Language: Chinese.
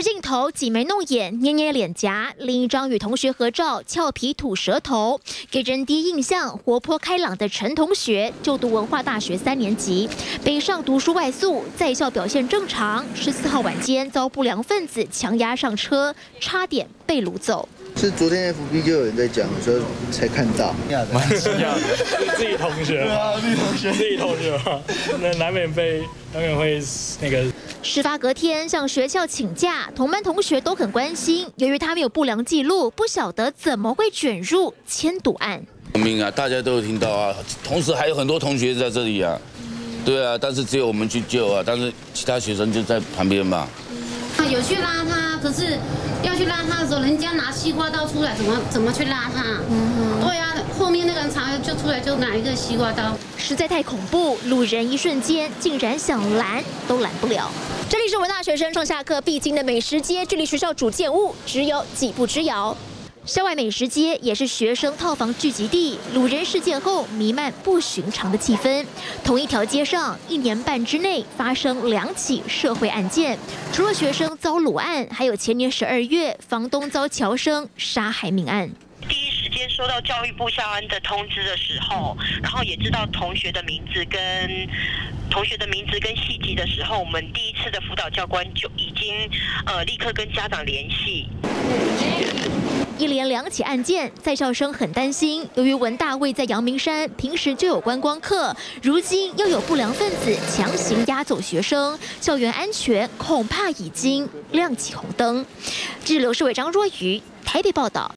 镜头挤眉弄眼、捏捏脸颊，另一张与同学合照，俏皮吐舌头，给人第一印象活泼开朗的陈同学，就读文化大学3年级，北上读书外宿，在校表现正常。14号晚间遭不良分子强压上车，差点被掳走。 是昨天 FB 就有人在讲，所以才看到。 蛮惊讶的，自己同学。对啊，自己同学嘛，那难免会那个。 事发隔天向学校请假，同班同学都很关心，由于他没有不良记录，不晓得怎么会卷入迁赌案。 命啊，大家都有听到啊，同时还有很多同学在这里啊，对啊，但是只有我们去救啊，但是其他学生就在旁边嘛。 有去拉他，可是要去拉他的时候，人家拿西瓜刀出来，怎么去拉他？对啊，后面那个人常就出来就拿一个西瓜刀， 实在太恐怖，路人一瞬间竟然想拦都拦不了。这里是文大学生上下课必经的美食街，距离学校主建物只有几步之遥。 校外美食街也是学生套房聚集地，掳人事件后弥漫不寻常的气氛。同一条街上，1年半之内发生2起社会案件，除了学生遭掳案，还有前年12月房东遭侨生杀害命案。 第一时间收到教育部校安的通知的时候，然后也知道同学的名字跟系籍的时候，我们第一次的辅导教官就已经立刻跟家长联系。 一连2起案件，在校生很担心。由于文大位在阳明山，平时就有观光客，如今又有不良分子强行押走学生，校园安全恐怕已经亮起红灯。记者刘世伟、张若愚台北报道。